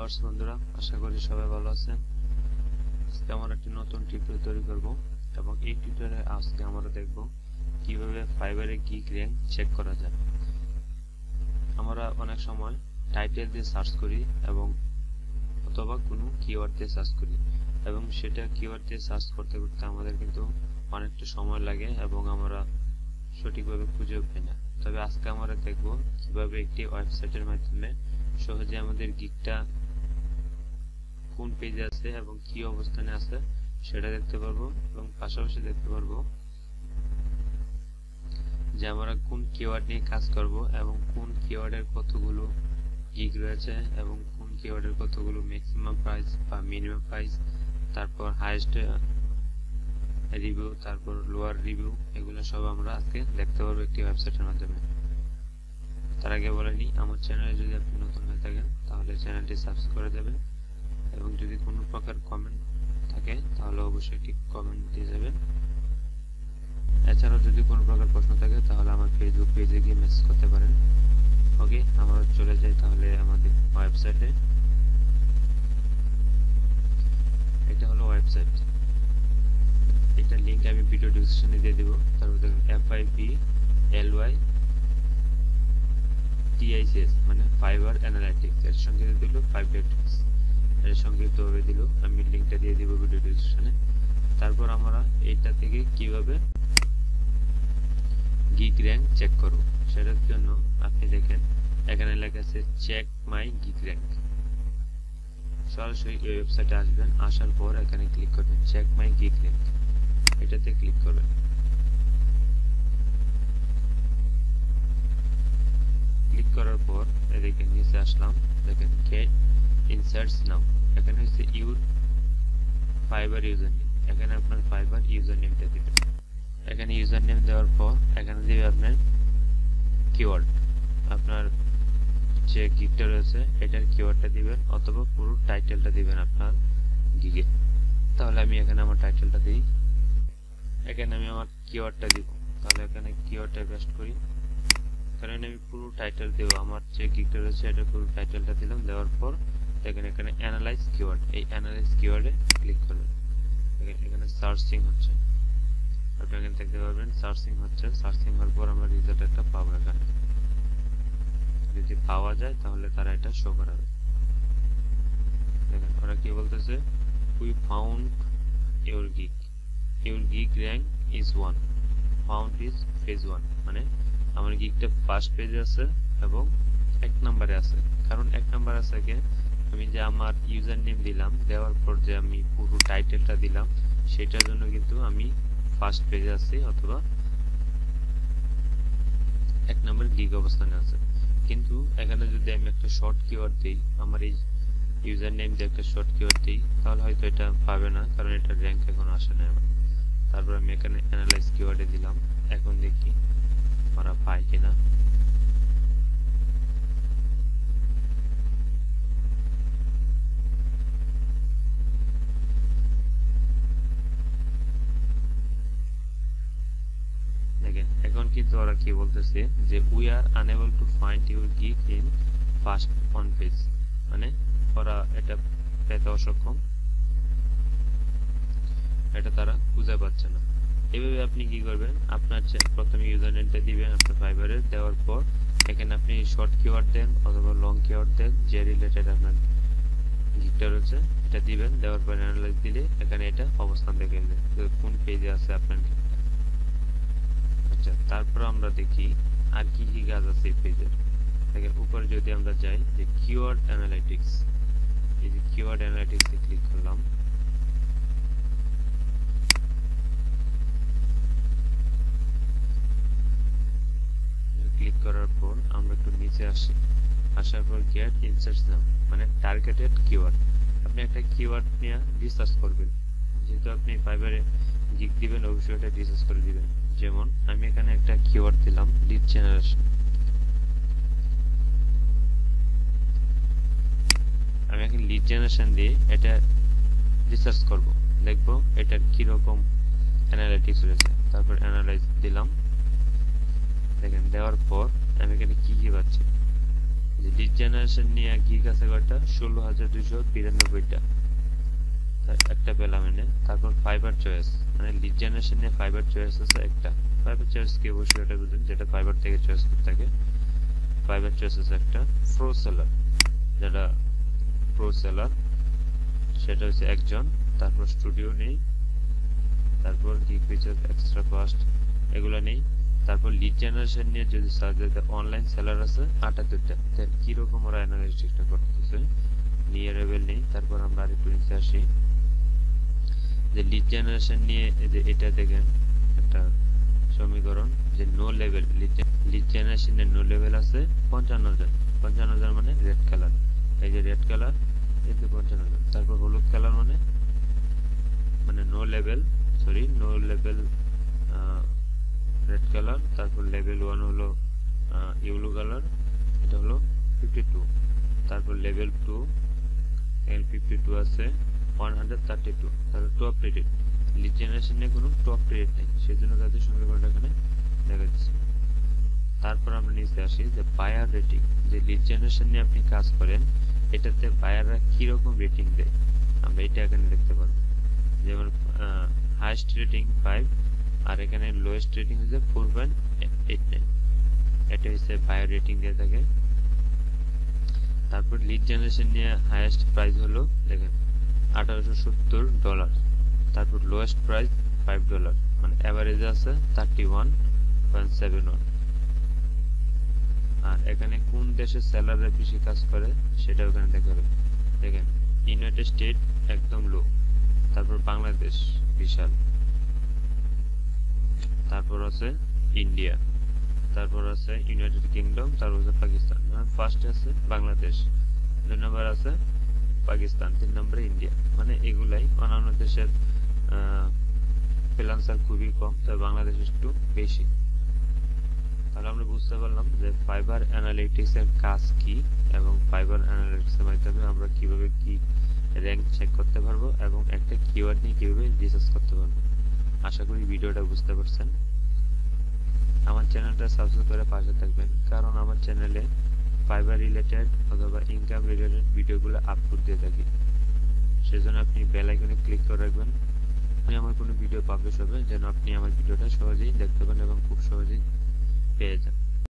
Viewers বন্ধুরা, আশা করি সবাই ভালো আছেন। আজকে আমরা একটি নতুন টিউটোরিয়াল তৈরি করব এবং এই টিউটোরিয়ালে আজকে আমরা দেখব কিভাবে ফাইবারে গিগ র্যাঙ্ক চেক করা যায়। আমরা অনেক সময় টাইটেল দিয়ে সার্চ করি এবং অথবা কোনো কিওয়ার্ড দিয়ে সার্চ করি এবং সেটা কিওয়ার্ড দিয়ে সার্চ করতে করতে আমাদের কিন্তু অনেকটা সময় লাগে এবং আমরা সঠিকভাবে খুঁজেও পাই না। তবে আজকে আমরা দেখব কিভাবে একটি ওয়েবসাইটের মাধ্যমে সহজে আমাদের গিগটা কোন পেজে আছে এবং কি অবস্থানে আছে সেটা দেখতে পারবো এবং পাশাপাশি দেখতে পারবো যে আমরা কোন কিওয়ার্ড নিয়ে কাজ করব এবং কোন কিওয়ার্ডের কতগুলো গিগ রয়েছে এবং কোন কিওয়ার্ডের কতগুলো ম্যাক্সিমাম প্রাইস বা মিনিমাম প্রাইস, তারপর হাইয়েস্ট রিভিউ, তারপর লোয়ার রিভিউ, এগুলো সব আমরা আজকে দেখতে পারবো একটি ওয়েবসাইটের মাধ্যমে। তার আগে বলে নিই, আমার চ্যানেলে যদি আপনি নতুন হয়ে থাকেন তাহলে চ্যানেলটি সাবস্ক্রাইব করে দেবেন এবং যদি কোনো প্রকার কমেন্ট থাকে তাহলে অবশ্যই একটি কমেন্ট দিয়ে যাবেন। এছাড়াও যদি কোনো প্রকার প্রশ্ন থাকে তাহলে আমার ফেসবুক পেজে গিয়ে মেসেজ করতে পারেন। ওকে, আমরা চলে যাই তাহলে আমাদের ওয়েবসাইটে। এটা হলো ওয়েবসাইট, এটার লিংক আমি ভিডিও ডেসক্রিপশনে দিয়ে দেব। তারপর দেখুন FIBLYTICS মানে ফাইবার অ্যানালাইটিক্স, এর সঙ্গে দিল ফাইবারটিক্স, এর সংক্ষিপ্তভাবে দিল, আমি লিংকটা দিয়ে দিব ভিডিও ডেসক্রিপশনে। তারপর আমরা এটা থেকে কিভাবে গিগ র্যাঙ্ক চেক করব সেটার জন্য আপনি দেখেন এখানে লেখা আছে চেক মাই গিগ র্যাঙ্ক। সরাসরি এই ওয়েবসাইটে আসবেন, আসার পর এখানে ক্লিক করবেন চেক মাই গিগ র্যাঙ্ক, এটাতে ক্লিক করবেন। ক্লিক করার পর এদিকে নিচে আসলাম, দেখেন গেট ইনসার্টস নাও, এখানে হচ্ছে ইউর ফাইবার ইউজার নেম, এখানে আপনার ফাইবার ইউজার নেমটা দিবেন। এখানে ইউজার নেম দেওয়ার পর এখানে দিবে আপনার কিওয়ার্ড, আপনার যে গিগটা রয়েছে এটার কিওয়ার্ডটা দিবেন অথবা পুরো টাইটেলটা দিবেন আপনার গিগে। তাহলে আমি এখানে আমার টাইটেলটা দিই, এখানে আমি আমার কিওয়ার্ডটা দিব, তাহলে এখানে কিওয়ার্ডটা পেস্ট করি, কারণ আমি পুরো টাইটেল দেব, আমার যে গিগটা রয়েছে এটা পুরো টাইটেলটা দিলাম। দেওয়ার পর দেখেন এখানে অ্যানালাইজ কিওয়ার্ড, এই অ্যানালাইজ কিওয়ার্ডে ক্লিক করবেন। এখানে সার্চিং হচ্ছে, আপনি এখানে দেখতে পাবেন সার্চিং হচ্ছে। সার্চিং হওয়ার পর আমরা রেজাল্ট একটা পাবো। এখানে যদি পাওয়া যায় তাহলে তারা এটা শো করাবে। দেখেন ওরা কি বলতেছে, we found your gig rank is 1, found is page 1, মানে আমার গিগটা ফার্স্ট পেজে আছে এবং 1 নম্বরে আছে। কারণ 1 নম্বর আছে কি, আমি যে আমার ইউজার নেম দিলাম, দেওয়ার পর যে আমি পুরো টাইটেলটা দিলাম সেটার জন্য কিন্তু আমি ফার্স্ট পেজে আছি অথবা 1 নম্বর গিগ অবস্থানে আছে। কিন্তু এখানে যদি আমি একটা শর্ট কিওয়ার্ড দিই, আমার এই ইউজার নেম দিয়ে একটা শর্ট কিওয়ার্ড দিই, তাহলে হয়তো এটা পাবে না, কারণ এটা র্যাঙ্ক এখন আসে না। তারপর আমি এখানে অ্যানালাইজ কিওয়ার্ডে দিলাম, এখন দেখি ওরা পায় কিনা। দেখেন এখন কিন্তু ওরা কি বলতেছে যে we are unable to find your gig in first one page, মানে ওরা এটা পেতে অসক্ষম, এটা তারা খুঁজে পাচ্ছে না। এভাবে আপনি কি করবেন, আপনার প্রথমে ইউজার নেমটা দিবেন আপনার ফাইবারের, দেওয়ার পর এখানে আপনি শর্ট কিওয়ার্ড দেন অথবা লং কিওয়ার্ড দেন যে রিলেটেড আপনার গিগটা রয়েছে এটা দিবেন। দেওয়ার পর অ্যানালাইজ দিলে এখানে এটা অবস্থান দেখে দেবে কোন পেজে আছে আপনার গিগটা। আচ্ছা, তারপর আমরা দেখি আর কি কি কাজ আছে এই পেজের। দেখেন উপরে যদি আমরা যাই যে কিওয়ার্ড অ্যানালাইটিক্স, এই যে কিওয়ার্ড অ্যানালাইটিক্সে ক্লিক করলাম, ক্লিক করার পর আমরা একটু নিচে আসি, আসার পর গেট ইনসার্টস নাও মানে টার্গেটেড কিওয়ার্ড, আপনি একটা কিওয়ার্ড নিয়ে রিসার্চ করবেন, যেহেতু আপনি ফাইবারে গিগ দিবেন অবশ্যই এটা রিসার্চ করে দিবেন। যেমন আমি এখানে একটা কিওয়ার্ড দিলাম লিড জেনারেশন, আমি এখানে লিড জেনারেশন দিয়ে এটা রিসার্চ করব, দেখব এটার কি রকম অ্যানালিটিক্স রয়েছে। তারপর অ্যানালাইজ দিলাম, দেখেন দেওয়ার পর আমি এখানে কি কি পাচ্ছি, যে লিড জেনারেশন নিয়ে গিগ আছে কয়টা 16,292টা, একটা পেলাম এনে। তারপর ফাইবার চয়েস, মানে লিড জেনারেশন নিয়ে ফাইবার চয়েস আছে একটা। ফাইবার চয়েস কি অবশ্যই এটা বুঝুন, যেটা ফাইবার থেকে চয়েস করতে থাকে। ফাইবার চয়েস আছে একটা। প্রো সেলার, যেটা প্রো সেলার সেটা হচ্ছে একজন। তারপর স্টুডিও নেই, তারপর গিগ ফিচার এক্সট্রা ফাস্ট এগুলো নেই। তারপর লিড জেনারেশন নিয়ে যদি সার্চ দিতে অনলাইন সেলার আছে 78টা। দেন কিরকম ওরা অ্যানালিস্টিক্সটা করতেছে, নিয়ারেবল নেই। তারপর আমরা আরেকটু নিচে আসি, যে লিড জেনারেশন নিয়ে এই যে এটা দেখেন একটা সমীকরণ, যে নো লেভেল লিড জেনারেশনের নো লেভেল আছে 55,000। 55,000 মানে রেড কালার, এই যে রেড কালার, এই যে 55,000। তারপর হলুদ কালার মানে no level, sorry no level red colour. তারপর লেভেল 1 হলো ইয়েলো কালার, এটা হলো 52। তারপর লেভেল 2 এখানে 52 আছে 132। তাহলে টপ রেটেড। লিড জেনারেশনে কোনো টপ রেট নেই, সেজন্য তাদের সমীকরণটা এখানে দেখা যাচ্ছে। তারপর আমরা নিচে আসি, যে বায়ার রেটিং, যে লিড জেনারেশন নিয়ে আপনি কাজ করেন এটাতে বায়াররা কি রকম রেটিং দেয় আমরা এটা এখানে দেখতে পারবো। যেমন হাইয়েস্ট রেটিং 5 আর এখানে লোয়েস্ট রেটিং হচ্ছে 4.89। এটা হচ্ছে বায়ার রেটিং দিয়ে থাকে। তারপর লিড জেনারেশন নিয়ে হাইয়েস্ট প্রাইস হলো দেখেন $1870। তারপর লোয়েস্ট প্রাইস $5, মানে এভারেজ আছে 31.71। আর এখানে কোন দেশের সেলাররা বেশি কাজ করে সেটা ওখানে দেখাবে। দেখেন ইউনাইটেড স্টেট একদম লো, তারপর বাংলাদেশ বিশাল, তারপর আছে ইন্ডিয়া, তারপর আছে ইউনাইটেড কিংডম, তারপর আছে পাকিস্তান। ফার্স্টে আছে বাংলাদেশ, 2 নম্বর আছে পাকিস্তান, 3 নম্বরে ইন্ডিয়া। মানে এগুলাই অন্যান্য দেশের ফ্রিল্যান্সার খুবই কম, তবে বাংলাদেশ একটু বেশি। তাহলে আমরা বুঝতে পারলাম যে ফাইবার অ্যানালিটিক্স এর কাজ কি এবং ফাইবার অ্যানালিটিক্স এর মাধ্যমে আমরা কিভাবে কি র্যাঙ্ক চেক করতে পারবো এবং একটা কিওয়ার্ড নিয়ে কিভাবে রিসার্চ করতে পারবো। আশা করি ভিডিওটা বুঝতে পারছেন। আমার চ্যানেলটা সাবস্ক্রাইব করে পাশে থাকবেন, কারণ আমার চ্যানেলে ফাইবার রিলেটেড অথবা ইনকাম রিলেটেড ভিডিওগুলো আপলোড দিয়ে থাকি। সেজন্য আপনি বেল আইকনে ক্লিক করে রাখবেন, আমার কোনো ভিডিও পাবলিশ হবে যেন আপনি আমার ভিডিওটা সহজেই দেখতে পান এবং খুব সহজেই পেয়ে যান।